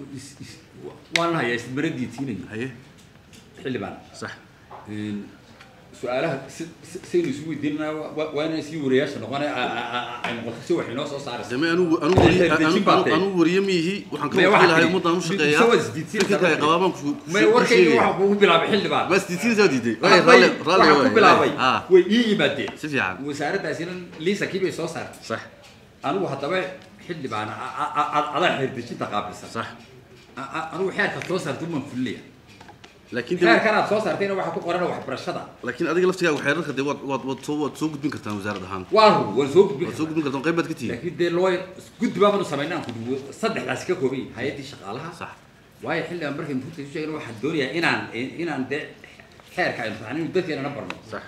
[SPEAKER 2] waan hayaa ismara diidsiinaya
[SPEAKER 1] haye
[SPEAKER 2] xildhibaan
[SPEAKER 1] sax
[SPEAKER 2] su-aalaha saynu isu weydiinana waa inaan sii wariyaasha noqona ay noqoto si wax inoo soo saaraysa
[SPEAKER 1] dame anugu anugu wariye miyihi waxaan ka wakiilahay ummaddaan u shaqeeyaa fikirka ay qabaabaan
[SPEAKER 2] may warkayga waxaa kugu bilaabay xildhibaan
[SPEAKER 1] bas diidsiinaysaa diiday
[SPEAKER 2] waxaa ku bilaabay way ii yimaadeen
[SPEAKER 1] si fiican
[SPEAKER 2] wasaaraddaasina liisakii bay soo saartay
[SPEAKER 1] sax
[SPEAKER 2] anigu haddaba xildhibaan adaa xeerdejinta qaabilsan
[SPEAKER 1] sax
[SPEAKER 2] anigu xeerka soo saarta umaan fulilaya
[SPEAKER 1] laakiin
[SPEAKER 2] xeerkan aad soo saartayna waxaa ku qoran waxbarashada
[SPEAKER 1] laakiin adiga laftigaaga xeerarka dee waad waad waad soo waad soo gudbin kartaan wasaarad ahaan
[SPEAKER 2] waa run waan soo gudbin
[SPEAKER 1] waad soo gudbin kartaan qayb baad ka tihiin
[SPEAKER 2] laakiin dee loo guddi baabanu samaynaan ku dhigo saddexdaasi ka kooban yahay hay-addii shaqaalaha
[SPEAKER 1] sax
[SPEAKER 2] waayo xildhibaan markaynu runta isu sheegna waxaan doonayaa inaan inaan dee xeerka aynu raacno inuu dadkeenana barno
[SPEAKER 1] sax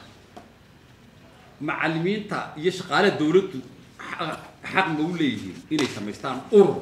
[SPEAKER 2] macallimiinta iyo shaqaalaha dawladdu xaq ma u leeyihiin inay samaystaan urur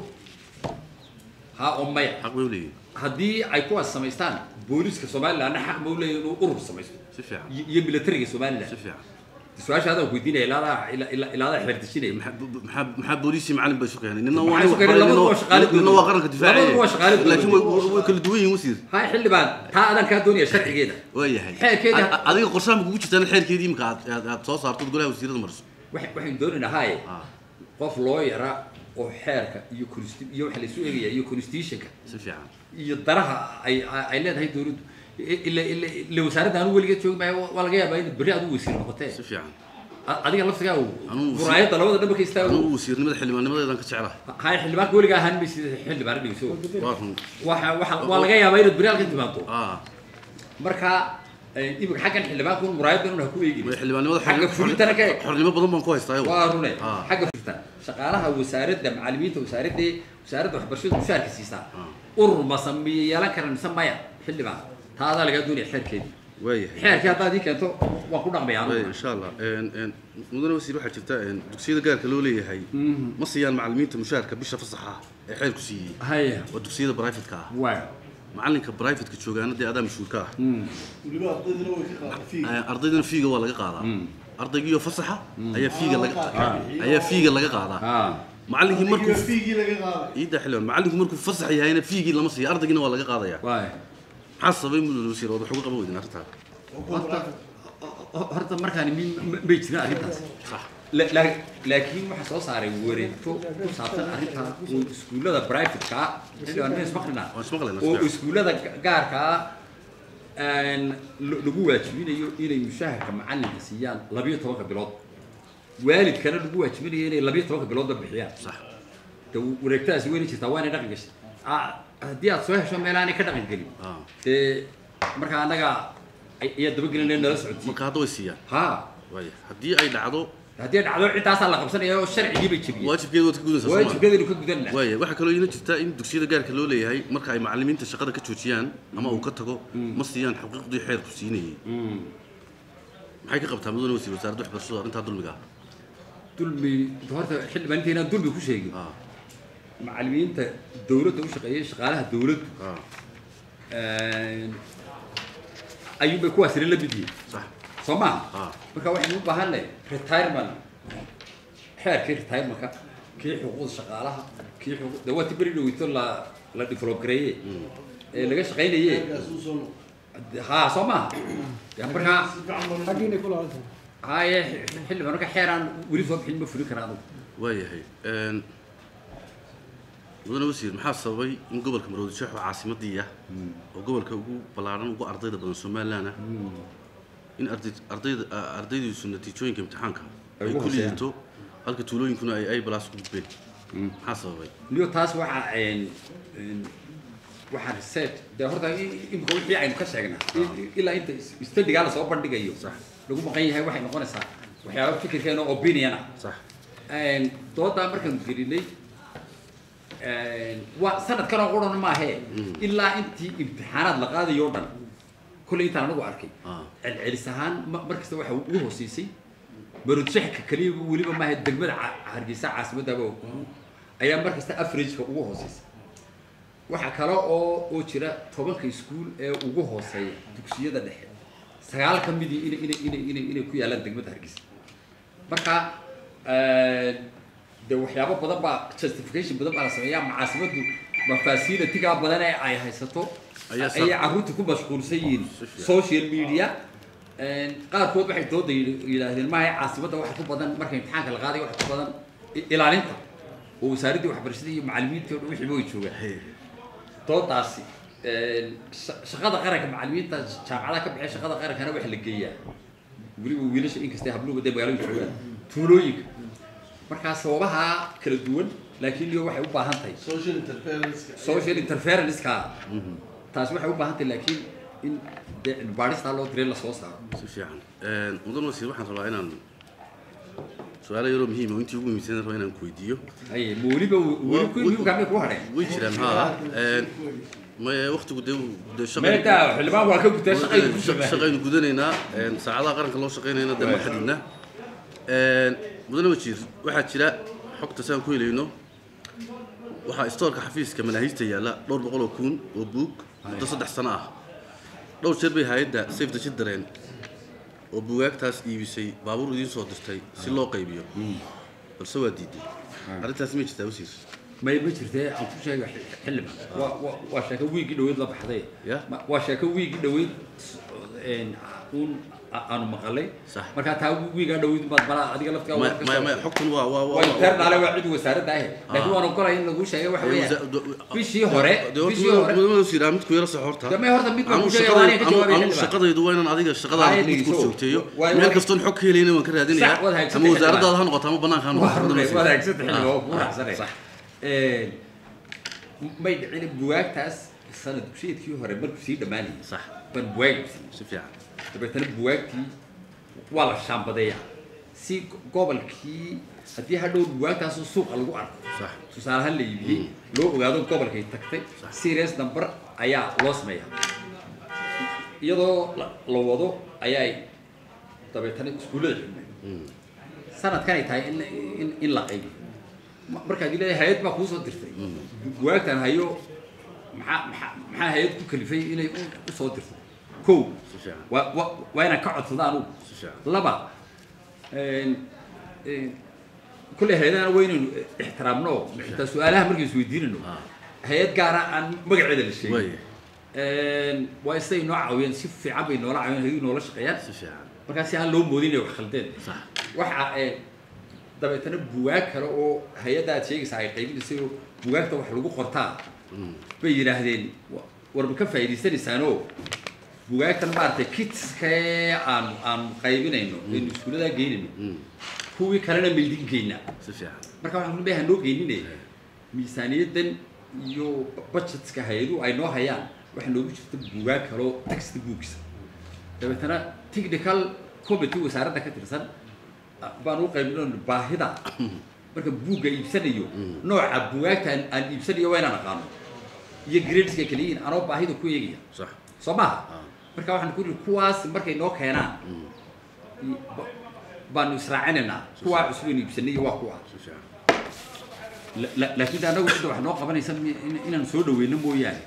[SPEAKER 2] ha oo maya
[SPEAKER 1] xaq bay u leeyihiin
[SPEAKER 2] haddii ay kuwaas samaystaan booliska somalilandna xaq ma u leeyahay inuu urur samaysto
[SPEAKER 1] si fiican
[SPEAKER 2] iyo militariga somaliland
[SPEAKER 1] si fiican
[SPEAKER 2] su-aasha adaan weydiinaya ilaadaa ilaadaa xeerdejinaya
[SPEAKER 1] maxaa maxaa booliisii macallin bay isu keenay nina
[SPEAKER 2] waa
[SPEAKER 1] nina waa qaranka difaacaya laakiin way kala duwan yihiin wasiir
[SPEAKER 2] hay xildhibaan taa adaan kaa doonaya sharcigeeda
[SPEAKER 1] waayahay
[SPEAKER 2] xeerkeeda
[SPEAKER 1] adiga qorshaha ma kugu jirtaan xeerkeedii imika aad aad soo saartod golaha wasiirada marso
[SPEAKER 2] waxaynu doonaynaa haye qof loo yara oo xeerka iyo iyo waxa la isu eegaya iyo constitutionka
[SPEAKER 1] si fiican
[SPEAKER 2] iyo daraha ay ay leedahay dawladdu ila ila wasaaradda anu weligeed joogi maayo waa laga yaabaa in berri aad u wasiir noqotee
[SPEAKER 1] si fiican
[SPEAKER 2] adiga laftigaa furaayadda labada dhanba ka istaago
[SPEAKER 1] anu wasiirnimada xildhibaannimadeedan ka jeclaha
[SPEAKER 2] hay xildhibaanka weligaa ahaan bay sida xildhibaan dhigso waxa waxa waa laga yaabaa inaad berri halkan timaado marka imika xaggan xildhibaanku muraayadda inuu ha ku eegin
[SPEAKER 1] xildhibaannimada
[SPEAKER 2] xagga fulintana ka
[SPEAKER 1] xornimo badan baan ku haystaa
[SPEAKER 2] waa rune xagga fulinta shaqaalaha wasaaradda macallimiinta wasaaradda wasaaradda waxbarashada mushaarka siisaa urur ma sameeyo yeelan karan mise maya xildhibaan taa adaa lagaa doonaya xeerkeedii
[SPEAKER 1] waayahay
[SPEAKER 2] xeerkii haddaad ii keento waan ku dhaqmaya anigu
[SPEAKER 1] insha allah mudane wasiir waxaa jirta dugsiyada gaarka loo leeyahay ma siiyaan macallimiinta mushaarka bisha fasaxa ee xeerku siiyey
[SPEAKER 2] haya
[SPEAKER 1] waa dugsiyada brivatka ah
[SPEAKER 2] waa
[SPEAKER 1] macallinka brivatka joogaana dee adaa mas-uulka ah
[SPEAKER 3] weliba ardaydina way ka qaadaa fiiga
[SPEAKER 1] ardaydina fiiga waa laga qaadaa ardaygiiyo fasaxa ayaa fiiga laga ayaa fiiga laga qaadaa macallinkii markuu
[SPEAKER 3] fiigii laga qaaday
[SPEAKER 1] iida xilwan macallinkii markuu fasax yahayna fiigii lama siiyo ardaygiina waa laga qaadaya maxaa sabay muddo wasiir wada xuquuq qaba weydin arrintaa
[SPEAKER 2] horta markaan ma jirin arrintaas
[SPEAKER 1] sax
[SPEAKER 2] laakiin waxa soo saaray wareegto ku saabsan arrinta oo iskuulada private-ka xilwan ma ismaqlina oo iskuulada gaarka aan lagu waajibinayo inay mushaharka macallinka siiyaan labiyo tobanka bilood waalidkana lagu waajibinayo inay labiyo tobanka bilood bixiyaan
[SPEAKER 1] sax
[SPEAKER 2] wareegtaas weyn jirtaa waa inay dhaqan gashay haddii aad soo hesho meel aanay ka dhaqan gelin dee marka annaga ayaa dabagelinay nala socodsiin
[SPEAKER 1] marka hadda way siiyaan
[SPEAKER 2] ha
[SPEAKER 1] waaya haddii ay dhacdo
[SPEAKER 2] haddii dhacdo cidaasaa la qabsanaya oo sharcigii bay jebiyeen
[SPEAKER 1] waajibkeedu waad ka gudaysaa
[SPEAKER 2] waajibkeedu ka gudanna
[SPEAKER 1] waaya waxa kaloo ina jirta in dugsiyada gaarka loo leeyahay marka ay macallimiinta shaqada ka joojiyaan ama uu ka tago ma siiyaan xuquuqdii xeerku siinayay maxay ka qabtaa mudane wasiir wasaaradda waxbarashada arrintaa dulmiga
[SPEAKER 2] dulmi horta xildhibaaninta inaan dulmi ku sheegin macallimiinta dawladda u shaqeeyay shaqaalaha dawladdu ayuunbay kuwaasina la mid yihiin
[SPEAKER 1] sax
[SPEAKER 2] soo maaha marka waxaynu u baahannahay retirement xeerkii retirementka kii xuquuqda shaqaalaha kii xuquuq dee waati beri dhoweyto la la develop gareeye ee laga shaqaynaye ha soo maaha marka haye xildhibaan marka xeeraan weli soo bixin ma fulin karaa adugu
[SPEAKER 1] waayahay mudane wasiir maxaa sababay in gobolka Maroodi Sheekh oo caasimadii ah oo gobolka ugu ballaaran ugu ardayda badan Soomaaliland in ardayda ardaydiisu natiijooyinka imtixaanka ay ku liidato halka tuulooyinkuna ay ay balaas ku gudbeen maxaa sababay
[SPEAKER 2] niyo taas waxa een waxa research de horta imka wixii aynu ka sheegnaa ilaa inta study-ga la soo bandhigayo
[SPEAKER 1] sax
[SPEAKER 2] lagu maqan yahay waxay noqonaysaa waxyaabo fikirkeena opinion ah
[SPEAKER 1] sax
[SPEAKER 2] een dooda markaan gelinay waa sanadkan oo qoran ma ahe ilaa intii imtixaanaad la qaadayo dhan kulli inta anagu arkay celcelis ahaan markasta waxa ugu hooseysay Maroodi Sheekh kaliya waliba ma ahayd degmada Hargeysa caasimadaba ayaa markasta average-ka ugu hooseysay waxa kale oo oo jira tobanka iskuul ee ugu hooseeya dugsiyada dhexe sagaal ka mid in in in in in ku yaalaan degmada Hargeysa marka de waxyaabo badan baa justification badan baa la sameeyaa macaasimadu mafaasiilatiga badan ee ay haysato ay caruurta ku mashquulsan yihiin social media een qaarkood waxay dooda yiraahdeen ma ay caasimada wax ku badan marka imtixaanka la qaaday wax ku badan ilaalinta oo wasaaradda waxbarashada iyo macallimiinta wixii way joogaan doodaasi een shaqada qaranka macallimiinta jaamacadaha ka bixi shaqada qarankana wax la geeyaa waliba wiilasha inkastay habluhu day magaalada joogaan tuulooyinka marka sababaha kala duwan laakiin iyo waxay u baahan tahay
[SPEAKER 3] social interference
[SPEAKER 2] social interference ka taas waxay u baahan tahay laakiin in baarista loo diray la soo saaro
[SPEAKER 1] si fiican een mudan wasiir waxaan rabaa inaan su'aalo yaro muhiim ah intii ugu muhiimsan rabaa inaan ku weydiiyo
[SPEAKER 2] ay waliba wali ku inuu ka ku haray
[SPEAKER 1] way jiraan ha een ma waqtigu de shaqo
[SPEAKER 2] meelta xilbaan waa ka gudtay shaqada ku
[SPEAKER 1] shaqaynu gudaneynaa een saacadaha qaranka loo shaqeynayna dama xadidna een mudane wasiir waxaa jira xogta saan ku helayno waxaa stoorka xafiiska manaahijta yaala dhowr boqol oo kun oo buug muddo saddex sano ah dhowr jeer bay hay'adda Save the Children oo buugaagtaas iibisay baabuur idiin soo dirtay si loo qaybiyo balse waa diiday arrintaas ma jirtaa wasiir
[SPEAKER 2] ma ma jirtay aan ku sheegay xilliba waa waa sheeko wiigi dhaweyd la baxday waa sheeko wiigi dhaweyd een uun aanu maqalay marka taa wiiga dhaweyd baad bala adiga laftiga
[SPEAKER 1] ma ma xogtan waa waa
[SPEAKER 2] waa internaale waa cid wasaaradda ah laakiin waan ogolay in lagu sheegay waxa weeyaan bishii hore bishii hore
[SPEAKER 1] mudane wasiir mid ku yara saxorta
[SPEAKER 2] dama horta mid ku sheegay waan ka jawaabay
[SPEAKER 1] anu shaqadaydu waa inaan adiga shaqadaada mid ku joogteeyo meel kastoon xog ka helayna waan ka raadinayaa ama wasaaraddaada ha noqoto ama banaanka ha noqoto
[SPEAKER 2] wadaagsan xilliga oo ku raacsanay ee may dhicin buwaagtaas sanad dugsiyeedkii hore markuu sii dhamaanay
[SPEAKER 1] sax
[SPEAKER 2] ban buwaag
[SPEAKER 1] si fiican
[SPEAKER 2] dabeetana buwaagtii waa la shaambadeeyaa si gobolkii haddii hadhow buwaagtaasoo suuqa lagu arko
[SPEAKER 1] sax
[SPEAKER 2] tusaalahaan la iibiyey loo ogaado gobolkay tagtay serious number ayaa loo sameeyaa iyadoo la wado ayaa dabeetana iskuullada xidhnay sanadkan ay tahay in in la qaybiyo markaad ilaahay hay'ad baa kuu soo dirtay buwaagtan hayo maxaa maxaa hay'ad ku kalifay inay u soo dirto kow waa waa inaan ka codsada anugu laba كل هذا وين احترامنا حتى سؤالها مركز ويدينه هيئة قارة عن مقعد الشيء ويستي نوع وين سيف في عبي نوع وين هي نوع شقيات مركز هان لو مودين وخلتين صح وح دابا تنا بواك هو هيئة شيء ساعي قيبين يصيروا بواك توح لقو قرطان بيجراهدين وربك فايدة سنة بواك تنا بعد كيتس كي عن عن قيبين إنه إنه سكول ده جيني هو كلنا ميلدين جينا مركز عم بيها نو جيني ميزانية دن يو budgets كهيدو أي نوع هيان وإحنا نقول شفت بواك هلو text books دابا تنا technical كوبتي وسعرتها كتير بانو قيمون باهدا مركب بوجا يبسنيو نوع بواك أن أن يبسنيو وين أنا قانو يجريدز كلين أنا باهدا كويجي
[SPEAKER 1] صح
[SPEAKER 2] صباح مركب إحنا نقول كواس مركب نوع هنا بانو سرعنا كوا أسلوب يبسنيو وكوا لا لكن أنا قلت له إحنا قبل يسمي إن نسوده وينمو يعني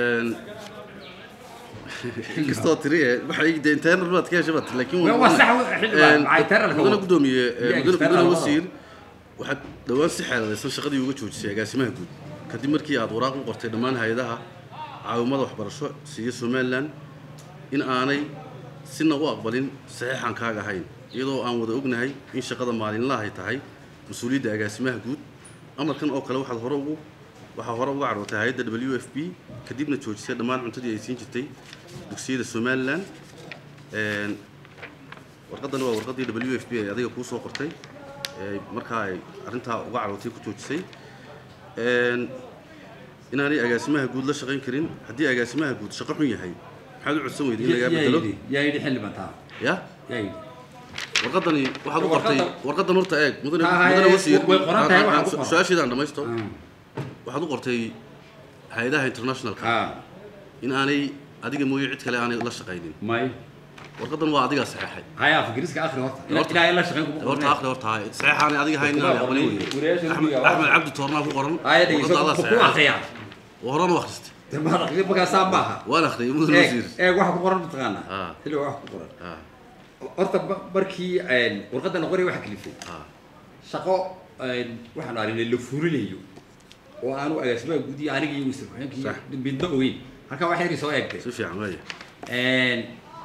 [SPEAKER 1] كستاتريه waxay deyntaan rubad ka shabat laakiin
[SPEAKER 2] waa sax xilba ay tar la
[SPEAKER 1] mudana gudoomiye mudana wasiir waxa dhawaan si xeeladaysan shaqadii uga joojisay agaasimaha guud kadib markii aad waraaq u qortay dhamaan hay'adaha caawimada waxbarasho siiyo Soomaaliland in aanay sina u aqbalin saxiixan kaaga ahayn iyadoo aan wada ognahay in shaqada maalinlaha ay tahay mas'uuliyadda agaasimaha guud amarkan oo kale waxa hore ugu waxa hore uga carruurtay hay'adda W F P kadibna joojisay dhamaan cuntadii ay siin jirtay dugsiyada Soomaaliland een warqadan waa warqadii W F P ay adiga ku soo qortay ee markaa ay arinta uga carruurtay ku joojisay een inaanay agaasimaha guud la shaqayn karin haddii agaasimaha guud shaqo xun yahay maxaad u codsan weydiin laga bedelo
[SPEAKER 2] yaa yidhi xilli bantaa
[SPEAKER 1] ya
[SPEAKER 2] yaa yidhi
[SPEAKER 1] warqadani waxaad u qortay warqadan horta eeg mudane mudane wasiir
[SPEAKER 2] way qoran tahay waxa ku
[SPEAKER 1] su'aashidan dhamaysto waxaad u qortay hay'adaha internationalka in aanay adiga mooyo cid kale aanay la shaqaynin
[SPEAKER 2] may
[SPEAKER 1] warqadan waa adiga saxeexay
[SPEAKER 2] haya fikriska akhri horta ilaa ilaa shaqayn ku
[SPEAKER 1] horta akhri horta saxeexani adiga haynin aan aqbalin Ahmed Abdi Toorna ku qoran
[SPEAKER 2] haya dhigeyso ku akhriya
[SPEAKER 1] وهران وخست
[SPEAKER 2] ما أخذ بقى سامعها
[SPEAKER 1] ولا أخذ يموت الوزير
[SPEAKER 2] إيه واحد قرن بتغنى
[SPEAKER 1] آه
[SPEAKER 2] اللي واحد قرن آه أرتب بركي عين ورقدنا نقولي واحد كليفي آه شقاء واحد نارين اللي فوري ليو وأنا أسمع جودي أنا جي يوسف صح بيدقوين هكذا واحد يسوي هيك
[SPEAKER 1] شوف يا عمي
[SPEAKER 2] إن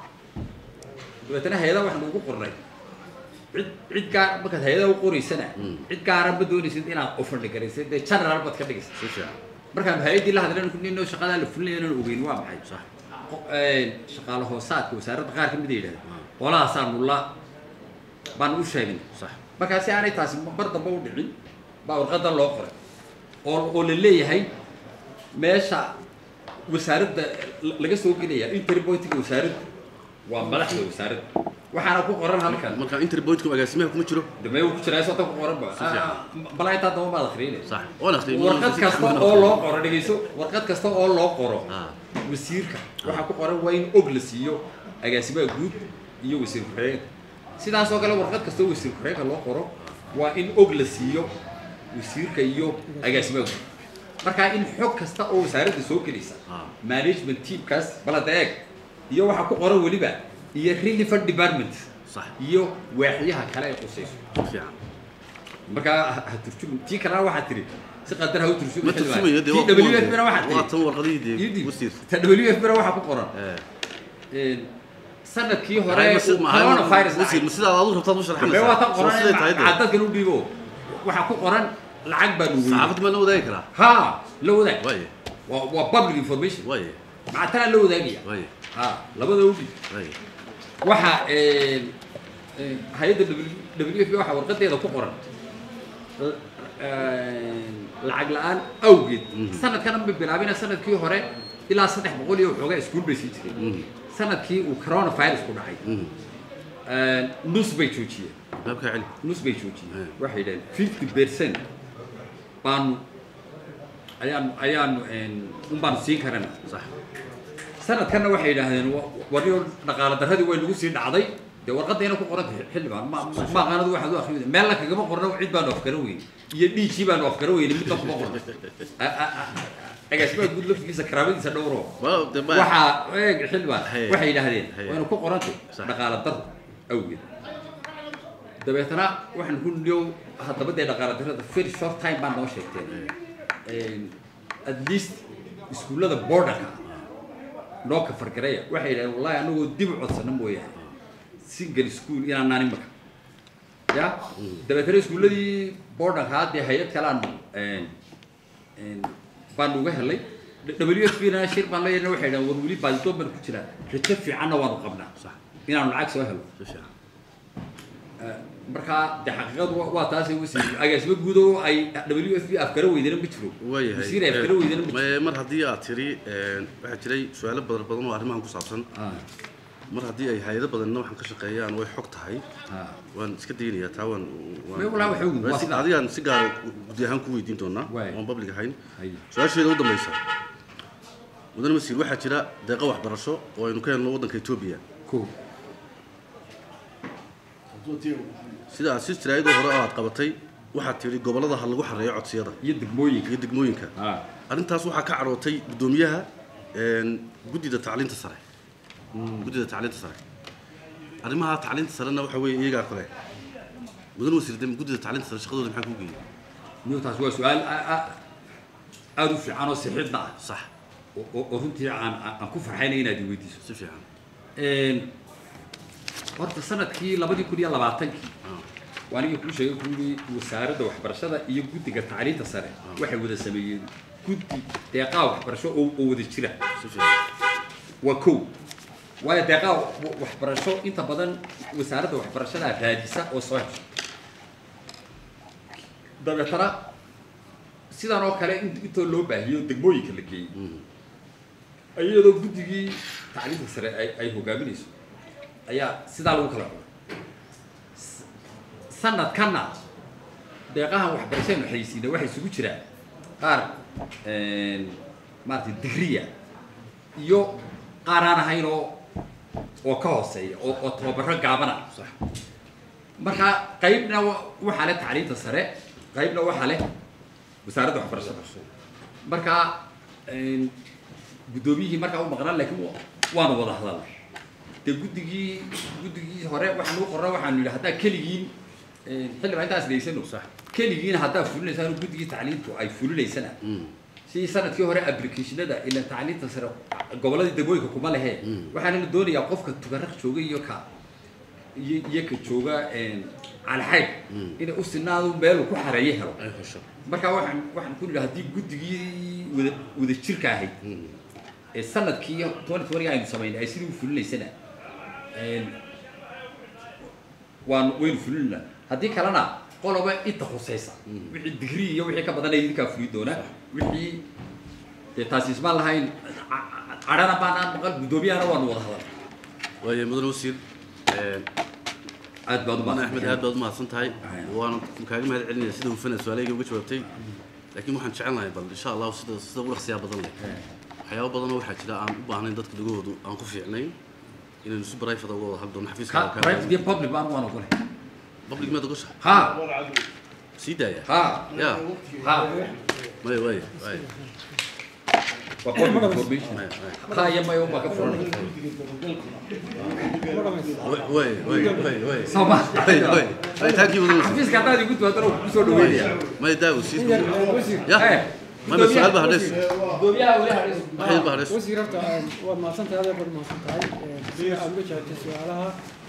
[SPEAKER 2] وتنا هذا واحد نقول قرن عد عد كار بكت هذا وقوري سنة عد كار بدون يصير أنا أوفر لكري يصير ده شر ربط كده
[SPEAKER 1] شوف يا
[SPEAKER 2] marka hay'adii la hadlayna kun inoo shaqada la fulinayna ogeyn waa maxay
[SPEAKER 1] sax
[SPEAKER 2] ee shaqaale hoosaadka wasaaradda qaar ka mid ah walaha saamulla baan u sheegin
[SPEAKER 1] sax
[SPEAKER 2] marka si aanay taasi bar damba u dhicin baa warqada loo qoray oo oo la leeyahay meesha wasaaradda laga soo gelaya interpointiga wasaaradda waa madaxda wasaaradda waxaana ku qoran halkan
[SPEAKER 1] marka interpointku agaasimaha kuma jiro
[SPEAKER 2] damay uu ku jiraa soo ku qoran ba balay taa daba baad akhriinay
[SPEAKER 1] sax oo akhriin
[SPEAKER 2] warqad kasta oo loo qoro dhigeyso warqad kasta oo loo qoro wasiirka waxa ku qoran waa in og la siiyo agaasimaha guud iyo wasiir ku-xigeenka sidaas oo kale warqad kasta oo wasiir ku-xigeenka loo qoro waa in og la siiyo wasiirka iyo agaasimaha guud marka in xog kasta oo wasaaradda soo gelaysa management teamkaas baladeeg iyo waxa ku qoran waliba iyo relevant department
[SPEAKER 1] صح
[SPEAKER 2] iyo waaxyaha kale ay qosayso
[SPEAKER 1] fiican
[SPEAKER 2] marka turjum tii kala waxa tiri si qadar ha u turjum
[SPEAKER 1] ma turjumayo dee
[SPEAKER 2] W F P waxa tiri
[SPEAKER 1] waa tan warqadii wasiir
[SPEAKER 2] W F P waxa ku qoran ee sanadkii hore corona virus
[SPEAKER 1] wasiir sida aad u rabtad u sharaxaysaa
[SPEAKER 2] waa tan qoran cadadka u dhiibo waxa ku qoran lacag baa lagu
[SPEAKER 1] saafad ma la wadaagi karaa
[SPEAKER 2] ha la wadaag
[SPEAKER 1] way
[SPEAKER 2] waa public information
[SPEAKER 1] way
[SPEAKER 2] ma tan la wadaagaya
[SPEAKER 1] way
[SPEAKER 2] ha labada u dhiib
[SPEAKER 1] way
[SPEAKER 2] waxa ee hay'adda W F P waxa warqadeeda ku qoran ee lacag la'aan awgeed sanadkan ma bilaabina sanadkii hore ilaa saddex boqol iyo xogaa iskuul bay sii jireen sanadkii uu corona virus ku dhacay ee nus bay joojiyeen
[SPEAKER 1] habka cali
[SPEAKER 2] nus bay joojiyeen waxay yidhaahdeen fifty percent baan ayaan ayaan un baan siin karana
[SPEAKER 1] sax
[SPEAKER 2] sanadkanna waxay yidhaahdeen wariyo dhaqaale darradii way lagu sii dhacday dee warqadayna ku qoran tahay xildhibaan ma ma qaanadu waxaad u akhriday meel la kagama qorno cid baan afkara weyn iyo dhiigii baan afkara weyn mid kuma qorno agaasimaha guud laftigiisa karaamadiisa dhowro waxa eeg xildhibaan waxay yidhaahdeen wayna ku qorantay dhaqaale darro awgeed dabeetana waxaan ku nidhiyow haddaba dee dhaqaalatirada very short time baan noo sheegteen at least iskuullada borderka noo ka fargaraya waxay yidhahdeen wallahi anagoo dib u codsana mooyaane single school inaan naan imaka ya dabeetana iskuulladii borderka haddee hay-ad kalaan baan uga helay w f b na shir baan leeyahna waxay yidhahdeen war weli baaditoon baan ku jiraa rajo fiicanna waanu qabnaa inaanu lacag soo helo markaa de xaqiiqadu waa taasay wasiir agaasimo guud oo ay w f b afkara weydana ma jiro wasiir afkara weydana ma
[SPEAKER 1] jiro mar haddii aad tiri waxaa jiray su-aalo badan badan oo arrimahan ku saabsan mar haddii ay hay-ado badanna waxaan ka shaqeeyaan way xog tahay waan iska daynayaa taa waan adigaan si gaara gudi ahaan ku weydiin doonaa oon public ahayn su-aasheeda u dambaysa mudane wasiir waxaa jira deeqa waxbarasho oo aynu ka helno waddanka etoobiya sida aad si jiraayadoo hore aad qabatay waxaad tiri gobollada ha lagu xareeyo codsiyada
[SPEAKER 2] iyo degmooyinka
[SPEAKER 1] iyo degmooyinka arrintaas waxaa ka carootay guddoomiyaha guddida tacliinta sare guddida tacliinta sare arrimaha tacliinta sarena waxa weeye iyagaa kale mudan wasiir dem guddida tacliinta sare shaqadooda maxaa ku geeyay
[SPEAKER 2] niyataas waa su-aal aada u fiican oo sixidna ah
[SPEAKER 1] sax
[SPEAKER 2] oo runtii aan aan ku farxaynay inaad i weydiiso
[SPEAKER 1] si fiican
[SPEAKER 2] horta sanadkii labadii kun iyo labaatankii waa anigii kuu sheegay kuwii wasaaradda waxbarashada iyo guddiga tacliinta sare waxay wada sameeyeen guddi deeqaa waxbarasho oo wada jira waa kow waayo deeqaa waxbarasho inta badan wasaaradda waxbarashada raadisa oo soo hesha dabeetana sidan oo kale intoo loo baahiyo degmooyinka la geeyey iyadoo guddigii tacliinta sare ay hogaaminayso ayaa sidaa lagu kala cunay sanadkanna deeqahan waxbarashadaynu xayeysiina waxay isugu jiraan qaar maaragtay digriya iyo qaar aan ahayn oo oo ka hooseeya oo oo tababaro gaabana markaa qaybna waxaa leh tacliinta sare qaybna waxaa leh wasaaradda waxbarashada markaa guddoomiyihii markaa u maqnaan laakiin waanu wada hadalnay dee guddigii guddigii hore waxaan u qorna waxaanu yidhi haddaa keligiin xildhibaan intaas dhaysano keligiina haddaa fulinaysaan guddigii tacliintu ay fulinaysana sidii sanadkii hore applicationada ilaan tacliinta sare gobolladii degmooyinka kuma lehe waxaanana doonayaa qofka tugaraq jooga iyo ka iyo iyo ka jooga calxayb inay u sinaado meel ku xareeye helo markaa waxaan waxaan ku nidhi haddii guddigii wada wada jirka ahayd ee sanadkii twenty twenty aynu samaynay ay sidii u fulinaysana waan waynu fulinna haddii kalena qoloba inta khusaysa wixii digrii iyo wixii ka badan ay idinkaa fuli doonaa wixii dee taasi ismaan lahayn cadhana baanaan maqal guddoomiyahana waanu wada hadal
[SPEAKER 1] waayo mudan wasiir
[SPEAKER 2] aad baad u mahadsan
[SPEAKER 1] axmed aad baad u mahadsan tahay waana kaaga mahad celinaya sida hufana su-aalahayga uga jawaabtay laakiin waxaan jecelnahay bal insha allahu sida sida ugu dhaqsiyaa badan leh waxyaabo badanoo waxaa jira aan u baahnayn dadka dhagahoodu aan ku fiicnayn inaynu si barayfada uga wada hadli doono xafiiska
[SPEAKER 2] private iyo public baan waan ogolay
[SPEAKER 1] public maad ogosha
[SPEAKER 2] ha
[SPEAKER 1] sii daaya
[SPEAKER 2] ha
[SPEAKER 1] ya
[SPEAKER 2] ha
[SPEAKER 1] maya waaya waaya
[SPEAKER 2] waa public information ha iyo maya uma ka furan
[SPEAKER 1] way way way way
[SPEAKER 2] soma
[SPEAKER 1] way way way thank you
[SPEAKER 2] xafiiska haddaad igu tuwaadana ku soo dhaweynaya
[SPEAKER 1] maya daawo sii ya ما السؤال بهدس
[SPEAKER 2] دوبيا ولا هدس
[SPEAKER 1] ما هي بهدس
[SPEAKER 4] وزيرته وما سنت هذا برضه ما سنت هاي أمريكا تسوي علىها